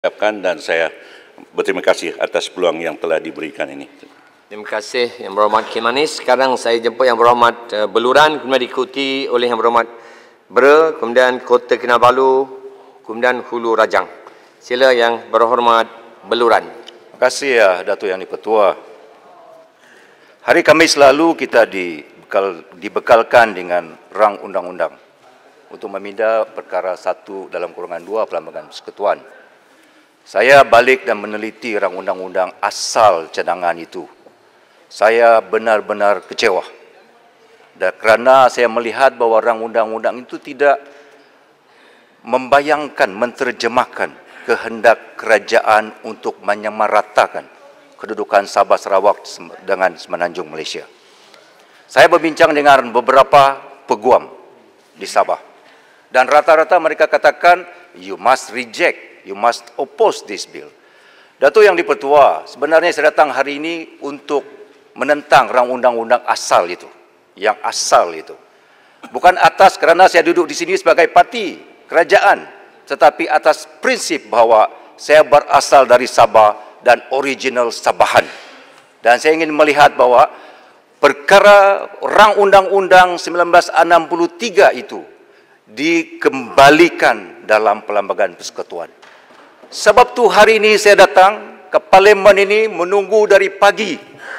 Dan saya berterima kasih atas peluang yang telah diberikan ini. Terima kasih Yang Berhormat Kim Manis. Sekarang saya jemput Yang Berhormat Beluran, kemudian diikuti oleh Yang Berhormat Bera, kemudian Kota Kinabalu, kemudian Hulu Rajang. Sila Yang Berhormat Beluran. Terima kasih ya Datuk Yang Di-Pertua. Hari Khamis lalu kita dibekalkan dengan rang undang-undang untuk meminda perkara 1/2 Perlembagaan Persekutuan. Saya balik dan meneliti rang undang-undang asal cadangan itu. Saya benar-benar kecewa. Dan kerana saya melihat bahawa rang undang-undang itu tidak membayangkan, menterjemahkan kehendak kerajaan untuk menyamaratakan kedudukan Sabah Sarawak dengan Semenanjung Malaysia. Saya berbincang dengan beberapa peguam di Sabah. Dan rata-rata mereka katakan, you must reject, you must oppose this bill. Datuk Yang Di-Pertua, sebenarnya saya datang hari ini untuk menentang rang undang-undang asal itu. Yang asal itu. Bukan atas kerana saya duduk di sini sebagai parti kerajaan, tetapi atas prinsip bahawa saya berasal dari Sabah dan original Sabahan. Dan saya ingin melihat bahawa perkara rang undang-undang 1963 itu dikembalikan dalam Perlembagaan Persekutuan. Sebab tu hari ini saya datang ke Parlimen ini menunggu dari pagi.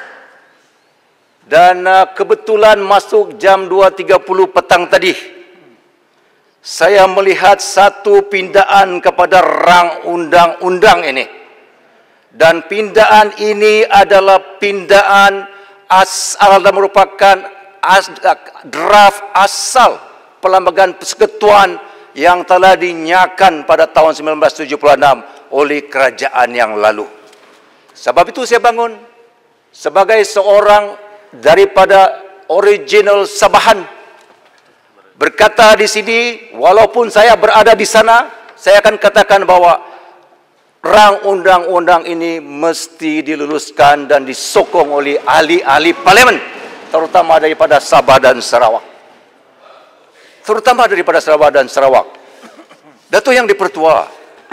Dan kebetulan masuk jam 2.30 petang tadi. Saya melihat satu pindaan kepada rang undang-undang ini. Dan pindaan ini adalah pindaan asal dan merupakan draft asal Perlembagaan Persekutuan yang telah dinyatakan pada tahun 1976 oleh kerajaan yang lalu. Sebab itu saya bangun sebagai seorang daripada original Sabahan. Berkata di sini, walaupun saya berada di sana, saya akan katakan bahawa rang undang-undang ini mesti diluluskan dan disokong oleh ahli-ahli parlimen, terutama daripada Sabah dan Sarawak. Terutama daripada Sabah dan Sarawak. Datuk Yang Di-Pertua,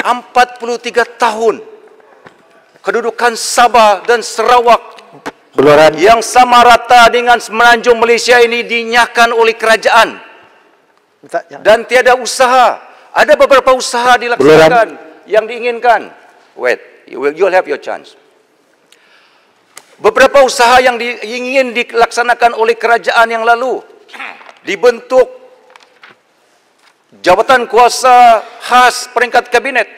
43 tahun kedudukan Sabah dan Sarawak Beluran yang sama rata dengan Semenanjung Malaysia ini dinyatakan oleh kerajaan. Dan tiada usaha. Ada beberapa usaha dilaksanakan yang diinginkan. Wait, you'll have your chance. Beberapa usaha yang ingin dilaksanakan oleh kerajaan yang lalu. Dibentuk Jabatan Kuasa Khas Peringkat Kabinet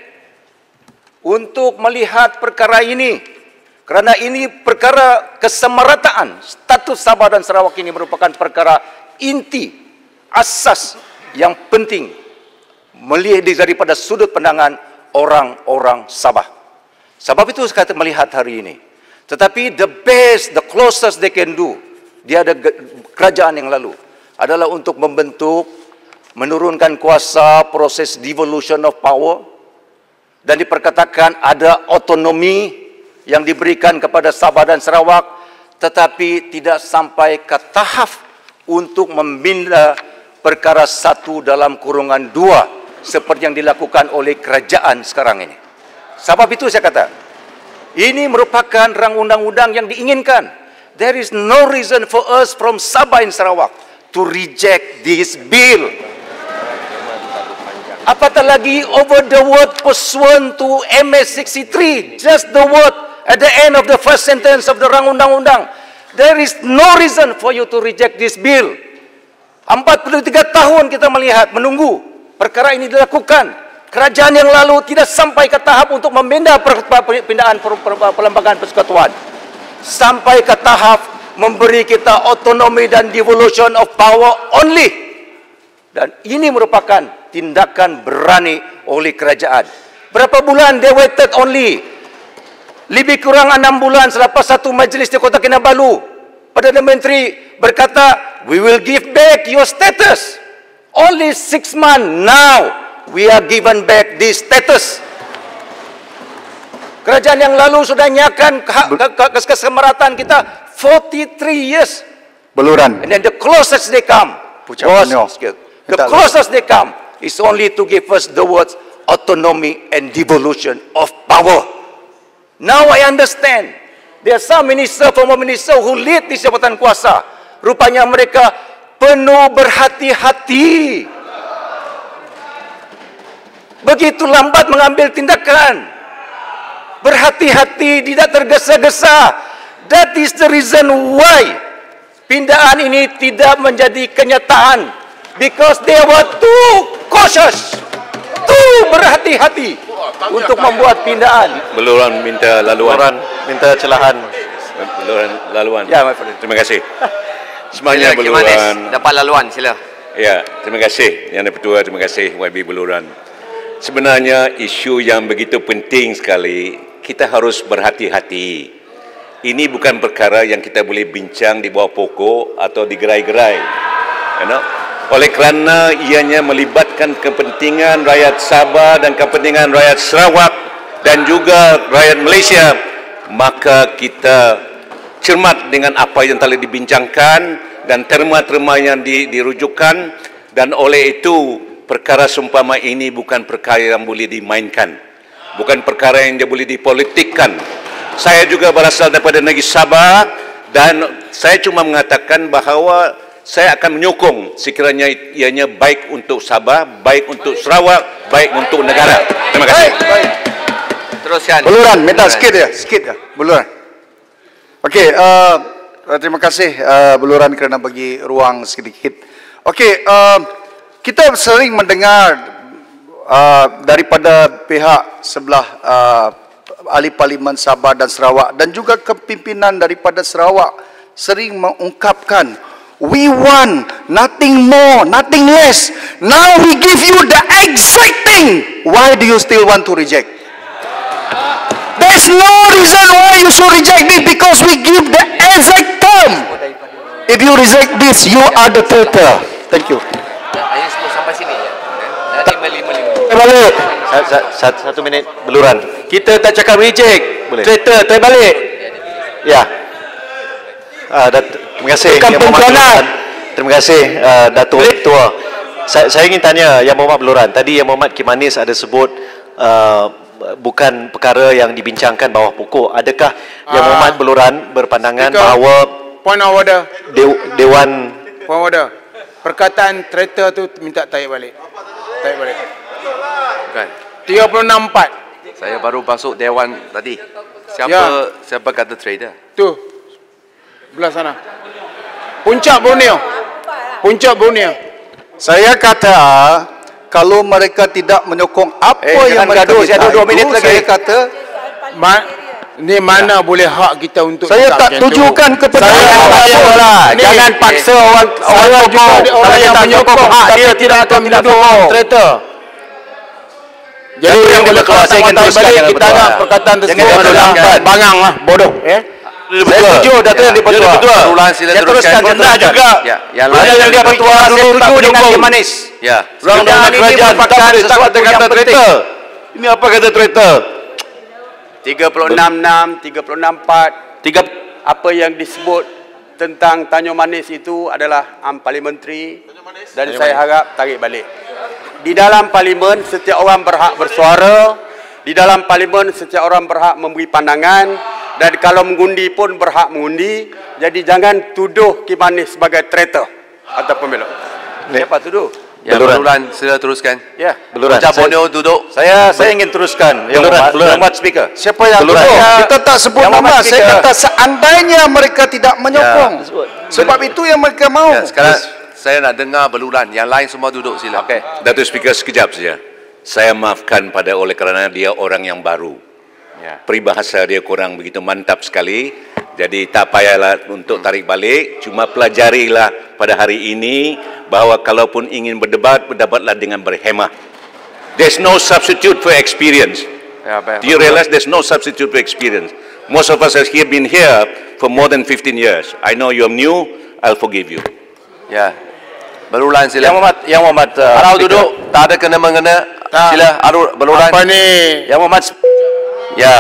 untuk melihat perkara ini. Kerana ini perkara kesamarataan. Status Sabah dan Sarawak ini merupakan perkara inti, asas yang penting melihat daripada sudut pandangan orang-orang Sabah. Sebab itu saya kata melihat hari ini. Tetapi the best, the closest they can do, dia ada kerajaan yang lalu, adalah untuk menurunkan kuasa, proses devolution of power, dan diperkatakan ada otonomi yang diberikan kepada Sabah dan Sarawak, tetapi tidak sampai ke tahap untuk membina perkara 1/2 seperti yang dilakukan oleh kerajaan sekarang ini. Sebab itu saya kata, ini merupakan rang undang-undang yang diinginkan. There is no reason for us from Sabah and Sarawak to reject this bill. Apatah lagi over the word pursuant to MS 63, just the word at the end of the first sentence of the rang undang-undang. There is no reason for you to reject this bill. 43 tahun kita melihat, menunggu perkara ini dilakukan. Kerajaan yang lalu tidak sampai ke tahap untuk membina pindaan Perlembagaan Persekutuan. Sampai ke tahap memberi kita otonomi dan devolution of power only. Dan ini merupakan tindakan berani oleh kerajaan. Berapa bulan they waited only? Lebih kurang 6 bulan selepas satu majlis di Kota Kinabalu. Perdana Menteri berkata, we will give back your status. Only 6 months now, we are given back this status. Kerajaan yang lalu sudah nyatakan kesemarataan kita 43 years. Beluran. And then the closest they come, the closest they come is only to give us the words autonomy and devolution of power. Now I understand. There are some minister, former minister who lead di jabatan kuasa. Rupanya mereka penuh berhati-hati. Begitu lambat mengambil tindakan. Berhati-hati, tidak tergesa-gesa. That is the reason why pindaan ini tidak menjadi kenyataan. Because they were too cautious. Too berhati-hati untuk membuat pindaan. Beluran minta laluan. Beluran minta celahan. Beluran laluan. Ya, my friend. Terima kasih. Semuanya Sila, Kimanis, beluran. dapat laluan, sila. Ya, terima kasih Yang Di-Pertua, terima kasih YB Beluran. Sebenarnya isu yang begitu penting sekali, kita harus berhati-hati. Ini bukan perkara yang kita boleh bincang di bawah pokok atau di gerai-gerai. You know? Oleh kerana ianya melibatkan kepentingan rakyat Sabah dan kepentingan rakyat Sarawak dan juga rakyat Malaysia, maka kita cermat dengan apa yang telah dibincangkan dan terma-terma yang dirujukkan, dan oleh itu perkara seumpama ini bukan perkara yang boleh dimainkan, bukan perkara yang boleh dipolitikkan. Saya juga berasal daripada negeri Sabah dan saya cuma mengatakan bahawa saya akan menyokong sekiranya ianya baik untuk Sabah, baik untuk Sarawak, baik untuk negara. Terima kasih. Baik. Teruskan. Beluran, minta sikit ya, Beluran. Okey, terima kasih Beluran kerana bagi ruang sedikit. Okey, kita sering mendengar daripada pihak sebelah ahli parlimen Sabah dan Sarawak dan juga kepimpinan daripada Sarawak sering mengungkapkan, we want nothing more, nothing less. Now we give you the exact thing. Why do you still want to reject? There's no reason why you should reject it, because we give the exact term. If you reject this, you are the traitor. Thank you. Hanya sampai sini ya. Nanti meli-meli. Balik. Satu minit Beluran. Kita tak cakap reject. Traitor, terbalik. Ya. Terima kasih. Bukan pengkhianat. Terima kasih Datuk Ketua. Saya ingin tanya Yang Berhormat Beluran. Tadi Yang Berhormat Kimanis ada sebut bukan perkara yang dibincangkan bawah pokok. Adakah Yang Berhormat Beluran berpandangan bahawa point of order, Dewan point of order, perkataan traitor tu minta tarik balik. Tarik balik. Bukan. 36.4. Saya baru masuk Dewan tadi. Siapa kata trader? Tu. Belah sana. Puncak Borneo. Puncak Borneo. Saya kata kalau mereka tidak menyokong apa yang mereka gaduh, saya ada 2 minit lagi. saya kata Ni mana boleh hak kita untuk saya tak tujukan kepada Jangan paksa orang yang menyokong hak dia tidak akan menyokong traitor. Jadi yang boleh saya ingin teruskan balik kita nak perkataan tersebut bangang lah, bodoh. Saya setuju Datuk Yang Di-Pertua. Berulang sila Saya teruskan, saya teruskan. juga. Ya, yang Datuk lain Yang Di-Pertua, saya setuju dengan Kimanis. Ya. Undang-undang ini merupakan sesuatu yang penting. Ini apa kata traitor? 36.6, 36.4, apa yang disebut tentang Tanjung Manis itu adalah parliamentary dan saya harap tarik balik. Di dalam parlimen setiap orang berhak bersuara, di dalam parlimen setiap orang berhak memberi pandangan, dan kalau mengundi pun berhak mengundi. Jadi jangan tuduh Kimanis sebagai traitor atau pembelot. Siapa tuduh? Yang Beluran sila teruskan. Ya, Beluran. Puncak Borneo duduk. Saya ingin teruskan. Yang Berhormat Speaker. siapa yang Beluran. tuduh? Kita tak sebut Yang nama. Berhormat Saya Speaker. kata seandainya mereka tidak menyokong. Sebab itu yang mereka mau. Ya, sekarang saya nak dengar Beluran. Yang lain semua duduk sila. Okey. Datuk Speaker, sekejap saja. Saya maafkan pada oleh kerana dia orang yang baru. Ya. Peribahasa dia kurang begitu mantap sekali. Jadi tak payahlah untuk tarik balik. Cuma pelajarilah pada hari ini bahawa kalaupun ingin berdebat, berdebatlah dengan berhemah. There's no substitute for experience. Ya, baik. Do you realize there's no substitute for experience? Most of us have been here for more than 15 years. I know you're new, I'll forgive you. Ya. Beluran sila. Yang Berhormat Arau Speaker. duduk. Tak ada kena-mengena. Sila Arau Beluran. Apa ni? Yang Berhormat Ya.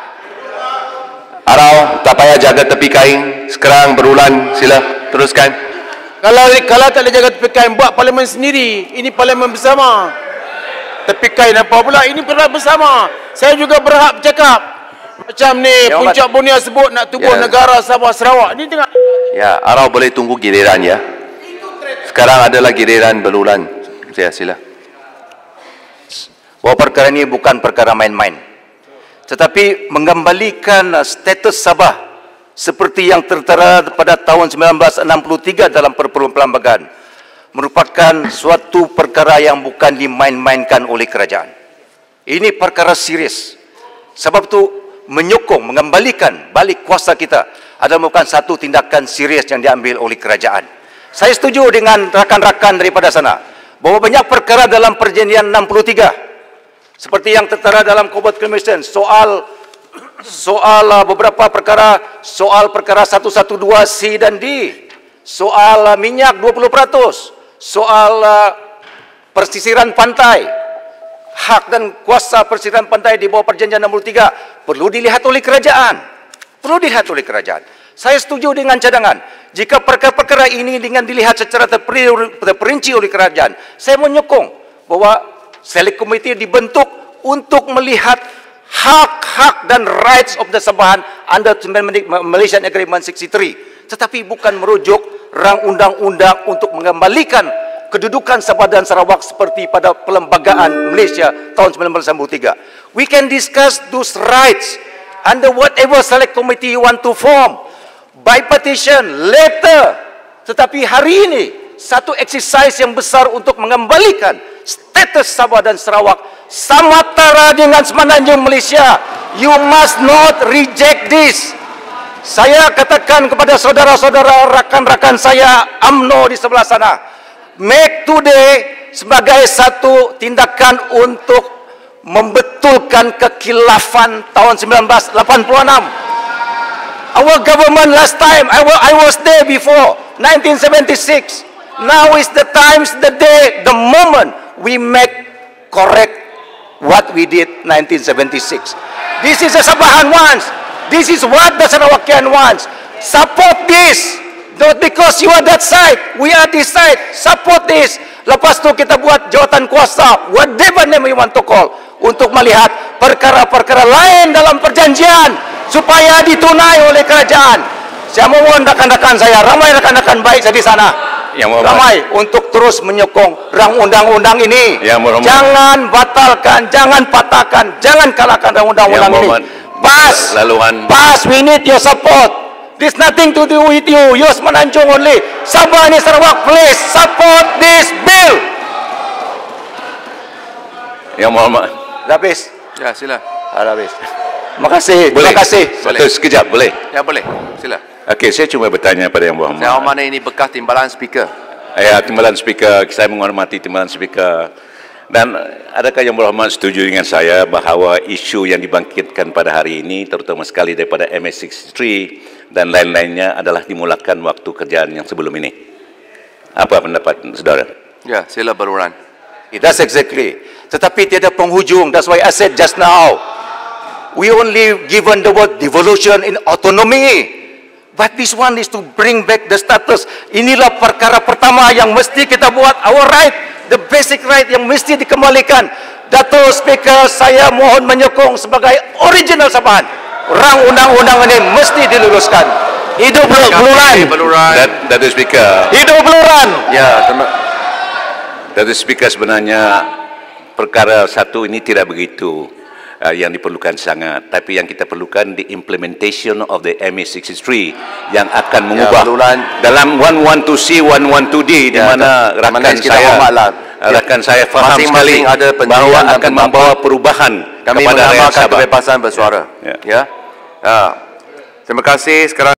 Arau, tak payah jaga tepi kain. Sekarang Berulan, sila teruskan. Kalau tak boleh jaga tepi kain, buat parlimen sendiri. Ini parlimen bersama. tepi kain apa pula. Ini pernah bersama. Saya juga berhak bercakap. Macam ni Puncak Bunia sebut nak tubuh negara Sabah Sarawak. Ini tengah. Ya, Arau boleh tunggu giliran ya. Sekarang adalah giliran Beluran. Saya sila. Bahawa perkara ini bukan perkara main-main, tetapi mengembalikan status Sabah seperti yang tertera pada tahun 1963 dalam perlembagaan merupakan suatu perkara yang bukan dimain-mainkan oleh kerajaan. Ini perkara serius. Sebab itu menyokong, mengembalikan balik kuasa kita adalah merupakan satu tindakan serius yang diambil oleh kerajaan. Saya setuju dengan rakan-rakan daripada sana bahawa banyak perkara dalam perjanjian 63 seperti yang tertera dalam Cobalt Commission, soal beberapa perkara, soal perkara 112C dan D, soal minyak 20%, soal persisiran pantai, hak dan kuasa persisiran pantai di bawah perjanjian 63 perlu dilihat oleh kerajaan. Perlu dilihat oleh kerajaan. Saya setuju dengan cadangan. Jika perkara-perkara ini dengan dilihat secara terperinci oleh kerajaan, saya menyokong bahawa Select Committee dibentuk untuk melihat hak-hak dan rights of the Sabahan under Malaysian Agreement 63, tetapi bukan merujuk rang undang-undang untuk mengembalikan kedudukan Sabah dan Sarawak seperti pada Perlembagaan Malaysia tahun 1993. We can discuss those rights under whatever Select Committee you want to form, by petition, later. Tetapi hari ini satu exercise yang besar untuk mengembalikan status Sabah dan Sarawak sama tara dengan semenanjung Malaysia. You must not reject this. Saya katakan kepada saudara-saudara, rakan-rakan saya UMNO di sebelah sana, make today sebagai satu tindakan untuk membetulkan kekilafan tahun 1986. Our government last time, I was there before 1976. Now is the time, the day, the moment we make correct what we did 1976. This is a Sabahan wants. This is what the Sarawakian wants. Support this. Not because you are that side, we are this side. Support this. Lepas tu kita buat jawatan kuasa, whatever name we want to call, untuk melihat perkara-perkara lain dalam perjanjian supaya ditunai oleh kerajaan. Saya mohon rakan-rakan saya, ramai rakan-rakan baik saya di sana, ramai untuk terus menyokong rang undang-undang ini. Jangan batalkan, jangan patahkan, jangan kalahkan rang undang-undang ini. Pas, we need your support. There's nothing to do with you. You're Semenanjung only. Sabah ni Sarawak, please support this bill. Yang Muhammad. Dah habis? Ya, sila. Dah habis. Terima kasih. Boleh. Terima kasih. Satu sekejap, boleh? Ya, boleh. Sila. Okey, saya cuma bertanya pada Yang Muhammad. Saya mana ini bekas timbalan speaker. Ya, timbalan speaker. Saya menghormati timbalan speaker. Dan adakah Yang Muhammad setuju dengan saya bahawa isu yang dibangkitkan pada hari ini, terutama sekali daripada MS63 dan lain-lainnya adalah dimulakan waktu kerjaan yang sebelum ini? Apa pendapat saudara? Ya, sila Beluran. That's exactly. Tetapi tiada penghujung. That's why I said just now, we only given the word devolution in autonomy. But this one is to bring back the status. Inilah perkara pertama yang mesti kita buat. Our right, the basic right yang mesti dikembalikan. Dato' Speaker, saya mohon menyokong sebagai original Sabahan. Rang undang-undang ini mesti diluluskan. Hidup Beluran. Dato' Speaker. Hidup Beluran. Ya, Dato' Speaker, sebenarnya perkara satu ini tidak begitu yang diperlukan sangat, tapi yang kita perlukan the implementation of the MA63 yang akan mengubah dalam 112C, 112D di mana rakan saya faham sekali bahawa akan membawa perubahan kami kepada rakyat Sabah. kebebasan bersuara. Ya. Terima kasih. Sekarang